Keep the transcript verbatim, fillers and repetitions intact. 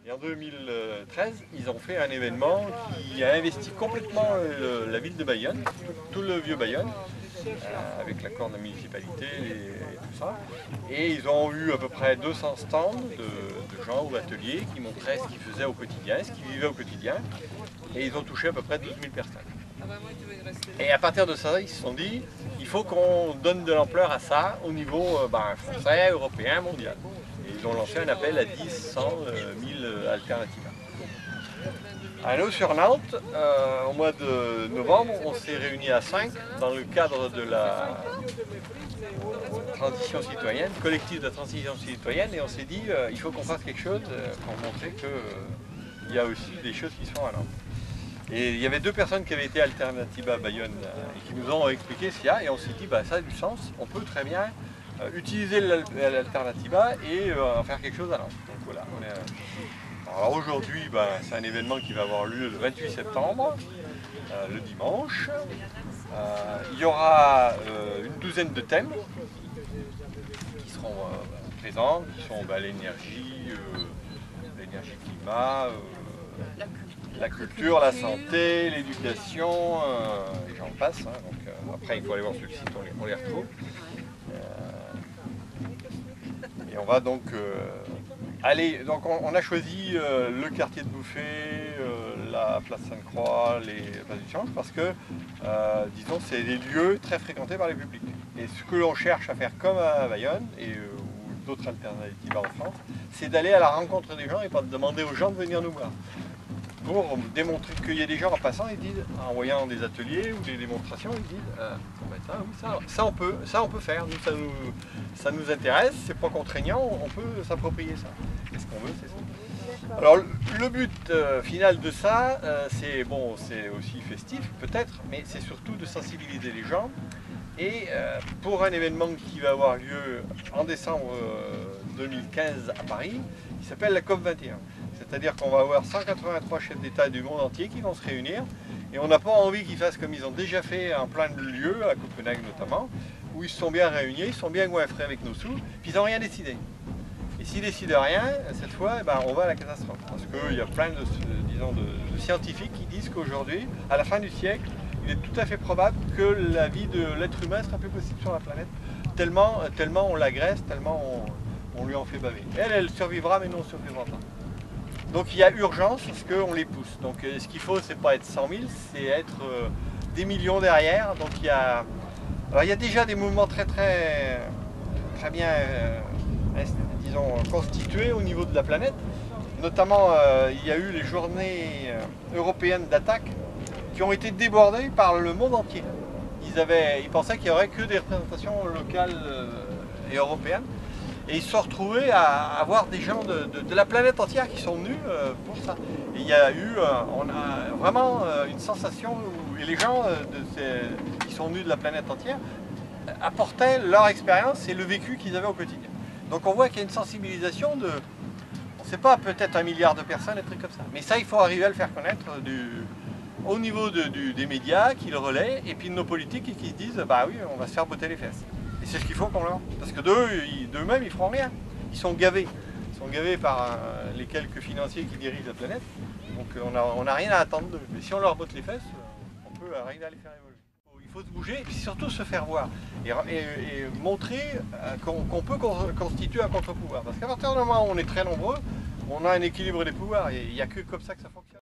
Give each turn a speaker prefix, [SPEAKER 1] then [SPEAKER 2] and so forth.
[SPEAKER 1] Et en deux mille treize, ils ont fait un événement qui a investi complètement le, la ville de Bayonne, tout le vieux Bayonne, euh, avec l'accord de la municipalité et, et tout ça. Et ils ont eu à peu près deux cents stands de, de gens ou ateliers qui montraient ce qu'ils faisaient au quotidien, ce qu'ils vivaient au quotidien. Et ils ont touché à peu près douze mille personnes. Et à partir de ça, ils se sont dit, il faut qu'on donne de l'ampleur à ça au niveau euh, ben, français, européen, mondial. Et ils ont lancé un appel à dix, cent, mille alternatives. À nous sur Nantes, euh, au mois de novembre, on s'est réunis à cinq dans le cadre de la transition citoyenne, collectif de transition citoyenne, et on s'est dit, euh, il faut qu'on fasse quelque chose euh, pour montrer qu'il euh, y a aussi des choses qui se font à Nantes. Et il y avait deux personnes qui avaient été Alternativa à Bayonne euh, et qui nous ont expliqué ce qu'il y a, et on s'est dit, bah, ça a du sens, on peut très bien euh, utiliser l'Alternativa et euh, en faire quelque chose à Nantes. Donc voilà, on est, euh... Alors aujourd'hui, bah, c'est un événement qui va avoir lieu le vingt-huit septembre, euh, le dimanche. Euh, il y aura euh, une douzaine de thèmes qui seront euh, présents, qui sont bah, l'énergie, euh, l'énergie climat, euh, la culture, la santé, l'éducation, euh, et j'en passe. Hein, donc, euh, après, il faut aller voir sur le site, on les, on les retrouve. Euh, et on va donc euh, aller. Donc, on, on a choisi euh, le quartier de Bouffay, euh, la place Sainte-Croix, les places du Change, parce que, euh, disons, c'est des lieux très fréquentés par les publics. Et ce que l'on cherche à faire comme à Bayonne, et euh, ou d'autres alternatives en France, c'est d'aller à la rencontre des gens et pas de demander aux gens de venir nous voir. Pour démontrer qu'il y a des gens en passant, ils disent, en voyant des ateliers ou des démonstrations, ils disent euh, ben ça, oui, ça, ça, on peut, ça on peut faire, nous, ça, nous, ça nous intéresse, c'est pas contraignant, on peut s'approprier ça. Et ce qu'on veut, c'est ça. Alors le but euh, final de ça, euh, c'est bon, c'est aussi festif peut-être, mais c'est surtout de sensibiliser les gens. Et euh, pour un événement qui va avoir lieu en décembre euh, deux mille quinze à Paris, qui s'appelle la COP vingt et un. C'est-à-dire qu'on va avoir cent quatre-vingt-trois chefs d'État du monde entier qui vont se réunir. Et on n'a pas envie qu'ils fassent comme ils ont déjà fait en plein de lieux, à Copenhague notamment, où ils se sont bien réunis, ils sont bien goinfrés avec nos sous, puis ils n'ont rien décidé. Et s'ils décident rien, cette fois, eh ben, on va à la catastrophe. Parce qu'il y a plein de, disons, de, de scientifiques qui disent qu'aujourd'hui, à la fin du siècle, il est tout à fait probable que la vie de l'être humain sera plus possible sur la planète, tellement, tellement on l'agresse, tellement on, on lui en fait baver. Elle, elle survivra, mais nous, on ne survivra pas. Donc il y a urgence parce qu'on les pousse. Donc euh, ce qu'il faut, c'est pas être cent mille, c'est être euh, des millions derrière. Donc il y a, alors, il y a déjà des mouvements très très très bien, euh, disons, constitués au niveau de la planète. Notamment, euh, il y a eu les journées euh, européennes d'attaque qui ont été débordées par le monde entier. Ils, avaient, ils pensaient qu'il n'y aurait que des représentations locales euh, et européennes. Et ils se sont retrouvés à avoir des gens de, de, de la planète entière qui sont venus euh, pour ça. Et il y a eu, euh, on a vraiment euh, une sensation où et les gens euh, de ces, qui sont venus de la planète entière apportaient leur expérience et le vécu qu'ils avaient au quotidien. Donc on voit qu'il y a une sensibilisation de, on ne sait pas, peut-être un milliard de personnes, des trucs comme ça. Mais ça, il faut arriver à le faire connaître du, au niveau de, du, des médias qui le relaient et puis de nos politiques et qui se disent, bah oui, on va se faire botter les fesses. Et c'est ce qu'il faut qu'on leur... Parce que d'eux-mêmes, ils feront rien. Ils sont gavés. Ils sont gavés par euh, les quelques financiers qui dirigent la planète. Donc euh, on n'a rien à attendre d'eux. Mais si on leur botte les fesses, on peut arriver à les faire évoluer. Il faut se bouger et puis surtout se faire voir. Et, et, et montrer euh, qu'on qu'on peut constituer un contre-pouvoir. Parce qu'à partir du moment où on est très nombreux, on a un équilibre des pouvoirs. Et il n'y a que comme ça que ça fonctionne.